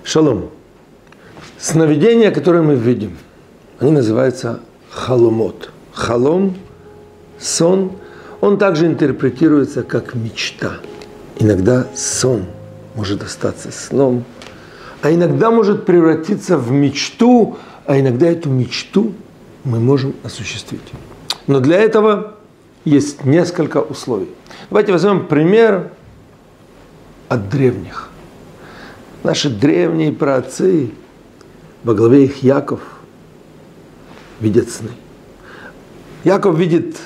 Шалом. Сновидения, которые мы видим, они называются халомот. Халом, сон, он также интерпретируется как мечта. Иногда сон может остаться сном, а иногда может превратиться в мечту, а иногда эту мечту мы можем осуществить. Но для этого есть несколько условий. Давайте возьмем пример от древних. Наши древние праотцы, во главе их Яков, видят сны. Яков видит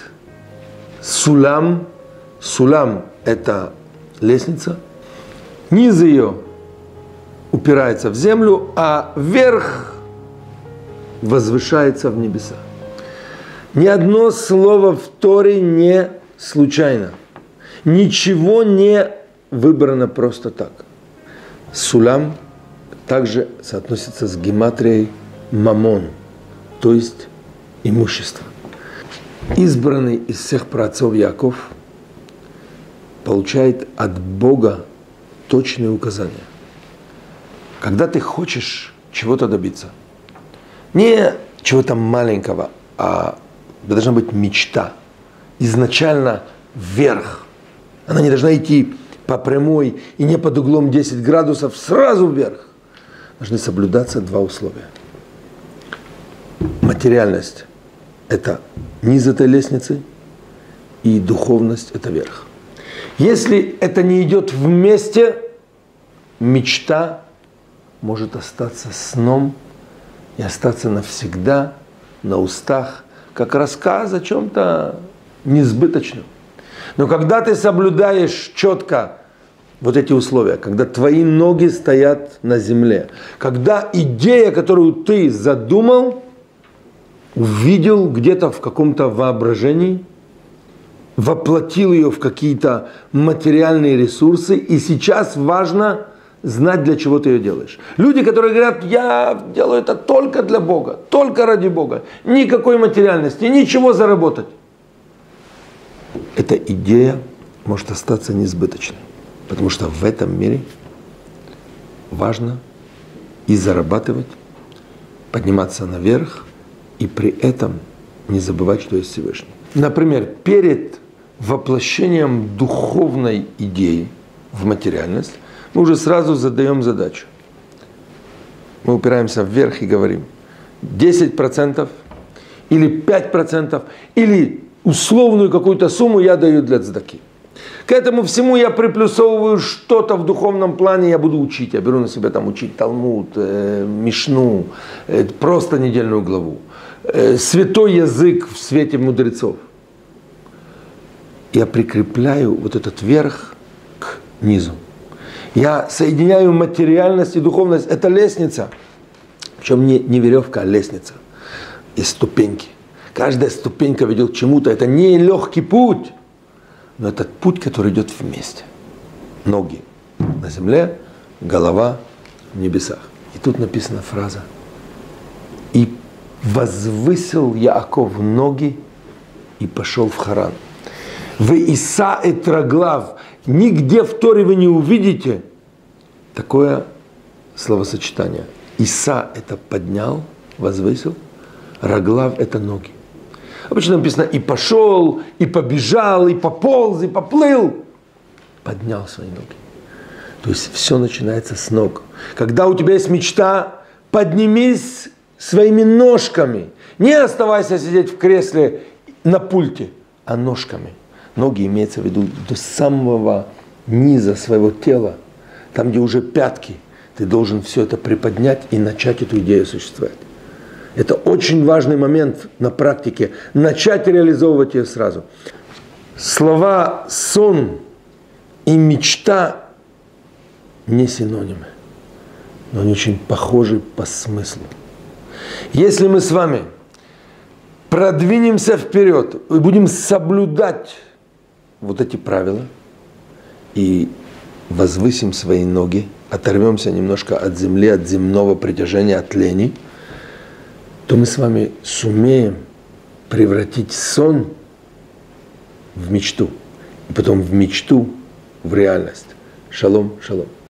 сулам. Сулам – это лестница. Низ ее упирается в землю, а верх возвышается в небеса. Ни одно слово в Торе не случайно. Ничего не выбрано просто так. Сулам также соотносится с гематрией мамон, то есть имущество. Избранный из всех праотцов Яков получает от Бога точные указания. Когда ты хочешь чего-то добиться, не чего-то маленького, а должна быть мечта. Изначально вверх. Она не должна идти по прямой и не под углом 10 градусов, сразу вверх. Должны соблюдаться два условия. Материальность – это низ этой лестницы, и духовность – это верх. Если это не идет вместе, мечта может остаться сном и остаться навсегда на устах, как рассказ о чем-то несбыточном. Но когда ты соблюдаешь четко вот эти условия, когда твои ноги стоят на земле, когда идея, которую ты задумал, увидел где-то в каком-то воображении, воплотил ее в какие-то материальные ресурсы, и сейчас важно знать, для чего ты ее делаешь. Люди, которые говорят, я делаю это только для Бога, только ради Бога, никакой материальности, ничего заработать. Эта идея может остаться несбыточной, потому что в этом мире важно и зарабатывать, подниматься наверх, и при этом не забывать, что есть Всевышний. Например, перед воплощением духовной идеи в материальность мы уже сразу задаем задачу. Мы упираемся вверх и говорим 10% или 5% или условную какую-то сумму я даю для цдаки. К этому всему я приплюсовываю что-то в духовном плане, я буду учить. Я беру на себя там учить Талмуд, Мишну, просто недельную главу. Святой язык в свете мудрецов. Я прикрепляю вот этот верх к низу. Я соединяю материальность и духовность. Это лестница. Причем не веревка, а лестница. Есть ступеньки. Каждая ступенька ведет к чему-то. Это не легкий путь, но это путь, который идет вместе. Ноги на земле, голова в небесах. И тут написана фраза. И возвысил Яаков ноги и пошел в Харан. В Иса эт раглав. Нигде в Торе вы не увидите такое словосочетание. Иса – это поднял, возвысил. Раглав – это ноги. Обычно написано и пошел, и побежал, и пополз, и поплыл. Поднял свои ноги. То есть все начинается с ног. Когда у тебя есть мечта, поднимись своими ножками. Не оставайся сидеть в кресле на пульте, а ножками. Ноги имеется в виду до самого низа своего тела, там, где уже пятки. Ты должен все это приподнять и начать эту идею осуществлять. Это очень важный момент на практике. Начать реализовывать ее сразу. Слова «сон» и «мечта» не синонимы, но они очень похожи по смыслу. Если мы с вами продвинемся вперед и будем соблюдать вот эти правила и возвысим свои ноги, оторвемся немножко от земли, от земного притяжения, от лени, то мы с вами сумеем превратить сон в мечту, и потом в мечту в реальность. Шалом, шалом.